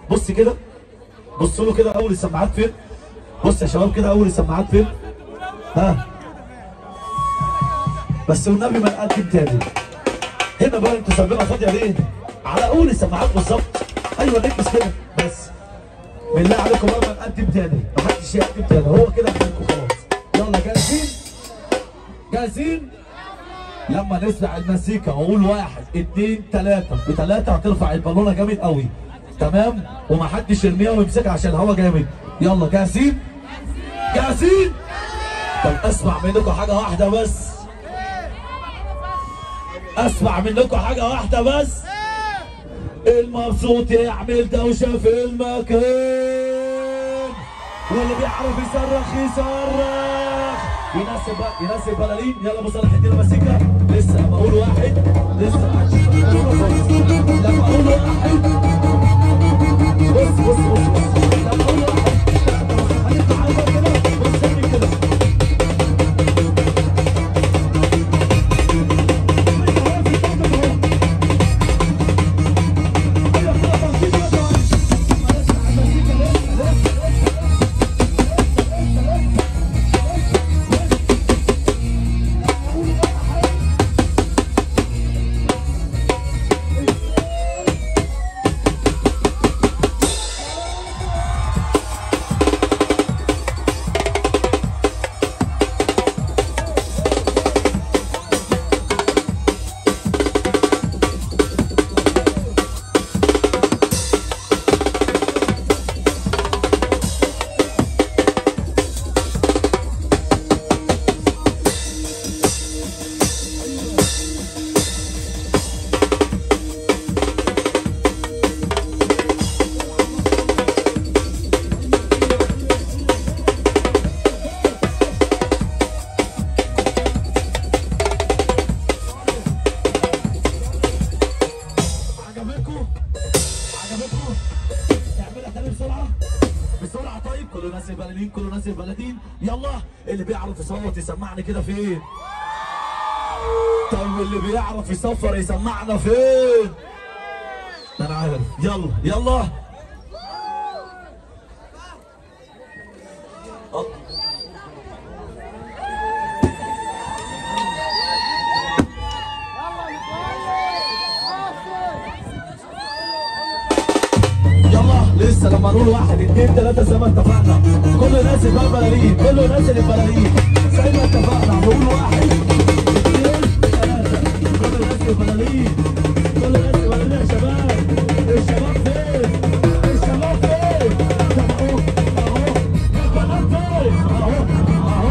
بص كده، بصوا له كده اول السماعات فين؟ بص يا شباب كده اول السماعات فين؟ ها بس والنبي ما نقدم تاني. هنا بقى انتوا سايبينها فاضيه ليه؟ على اول السماعات بالظبط. ايوه نلبس كده بس. بالله عليكم بقى ما نقدم تاني، محدش يقدم تاني، هو كده عندكم خلاص. يلا جاهزين؟ جاهزين؟ لما نسمع المزيكا واقول 1 2 3 ب3 هترفع البالونه جامد قوي. تمام؟ ومحدش يرميها ويمسكها عشان الهوا جامد. يلا جاهزين؟ جاهزين؟ طب اسمع منكم حاجه واحده بس. اسمع منكم حاجه واحده بس. المبسوط يعمل دوشه في المكان، واللي بيعرف يصرخ يصرخ. يناسب بلالين. يلا بص انا هدينا مزيكا. لسه لما اقول 1 لسه لما اقول 1 بص لما اقول 1 هنطلع على كده ونسمي كده. بسرعه طيب. كله ناس البلدين، كله ناس البلدين. يلا اللي بيعرف يصوت يسمعنا كده فين؟ طب اللي بيعرف يصفر يسمعنا فين؟ انا عارف. يلا يلا لسه لما نقول 1 2 3 زي ما اتفقنا. كل الناس اللي البلالين، كل الناس اللي البلالين زي ما اتفقنا. نقول 1 2 3. كل الناس اللي البلالين، كل الناس اللي البلالين يا شباب. الشباب فين؟ الشباب فين؟ طب اهو البنات فين؟ اهو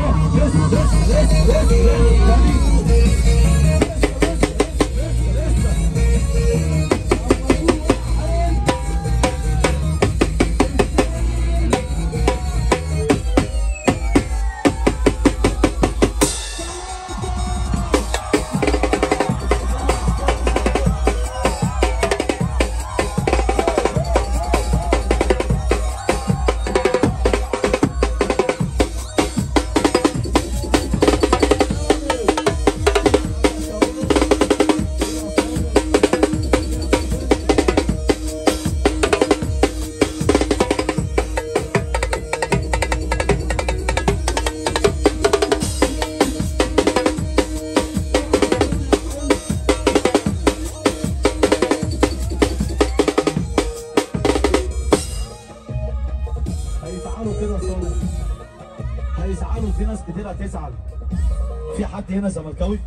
هيزعلوا. في ناس كتير هتزعل. في حد هنا زملكاوي؟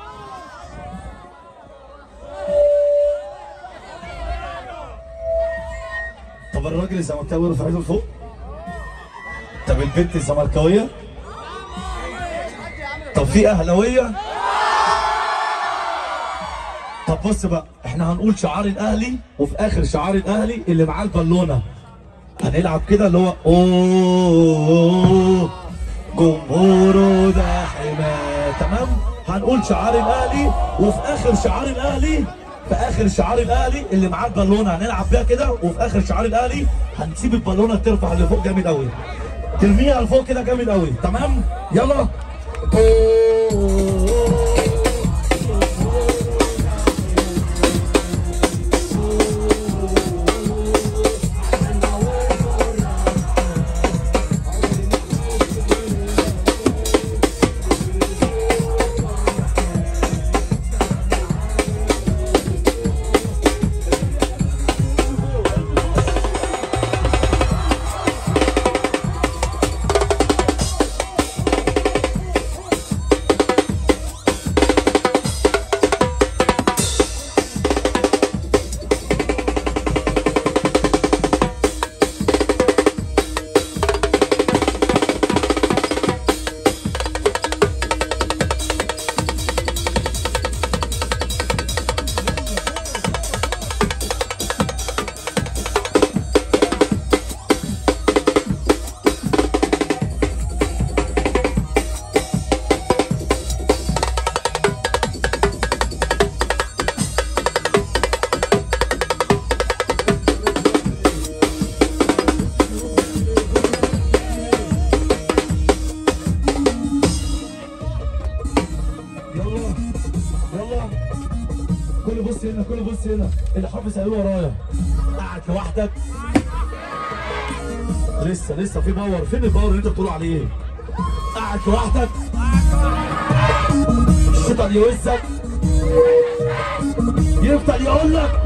طب الراجل الزملكاوي رفع ايده لفوق. طب البنت الزملكاويه؟ طب في اهلاويه؟ طب بص بقى، احنا هنقول شعار الاهلي، وفي اخر شعار الاهلي اللي معاه البالونه هنلعب كده اللي هو اوه جمهوره ده حماه. تمام؟ هنقول شعار الاهلي، وفي اخر شعار الاهلي، في اخر شعار الاهلي اللي معاه البالونه هنلعب بيها كده، وفي اخر شعار الاهلي هنسيب البالونه ترفع لفوق جامد قوي، ترميها لفوق كده جامد قوي. تمام؟ يلا هنا كله بص هنا، اللي حافظ قالوا ورايا. قاعد لوحدك. لسه في باور، فين الباور اللي انت بتقولوا عليه؟ قاعد لوحدك. الشيطان يوزك. يفضل يقول لك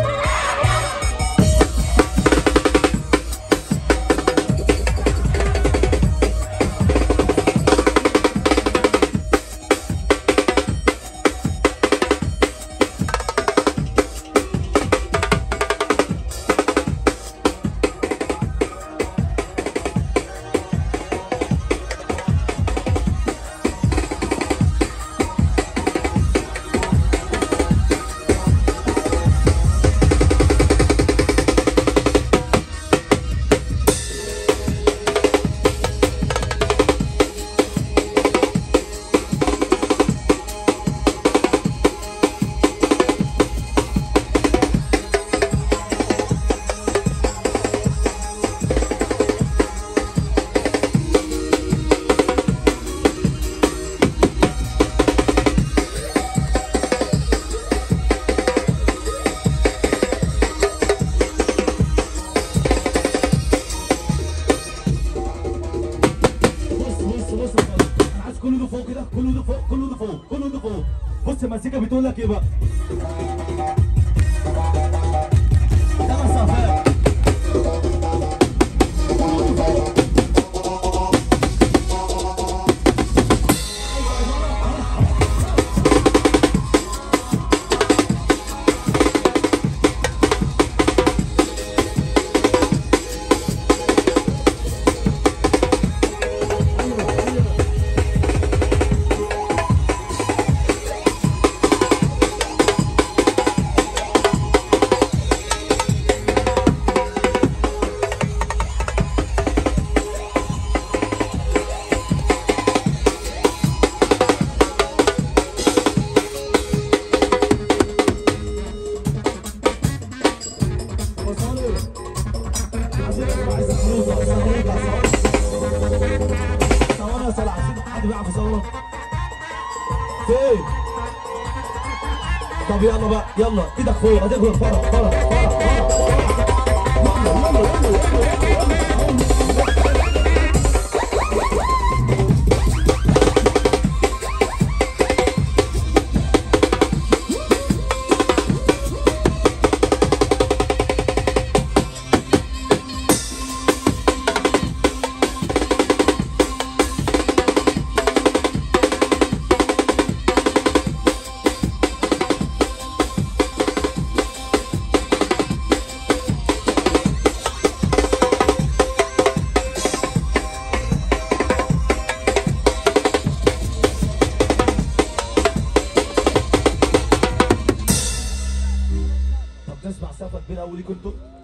كله فوق كده، كله فوق، كله فوق، كله فوق. بص المزيكا بتقول لك ايه بقى؟ ده مسافات. كله فوق. فين؟ طب يلا بقى، يلا ايدك فوق، هتجري فرح فرح فرح فرح. يلا نسمع سقفه كبيره قوي ليكوا انتوا.